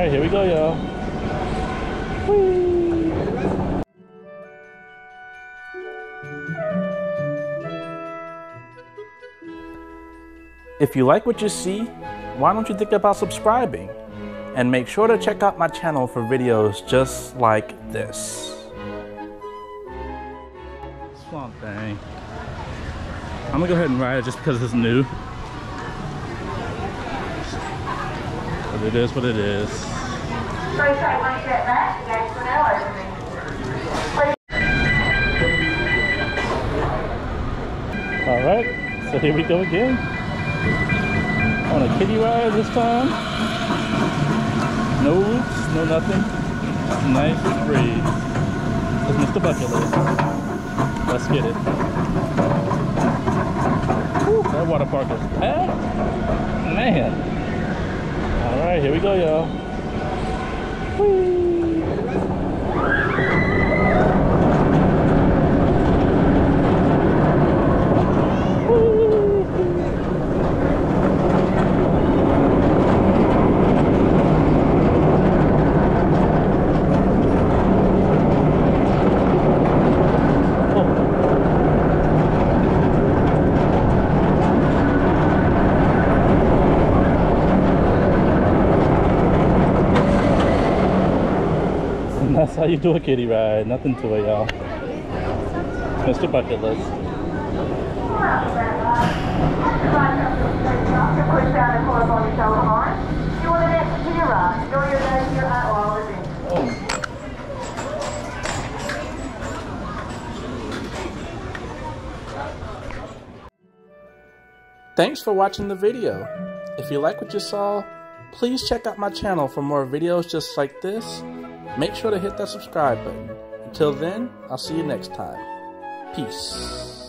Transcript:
Alright, here we go, y'all. Whee! If you like what you see, why don't you think about subscribing? And make sure to check out my channel for videos just like this. Swamp Thing. I'm gonna go ahead and ride it just because it's new. But it is what it is. Alright, so here we go again. On a kiddie ride this time. No loops, no nothing. Nice breeze. It's MrBucketlist. Let's get it. Whew, that water park is packed. Man. Alright, here we go, y'all. Whee! That's how you do a kiddie ride. Nothing to it, y'all. MrBucketlist. Thanks for watching the video. If you like what you saw, please check out my channel for more videos just like this. Make sure to hit that subscribe button. Until then, I'll see you next time. Peace.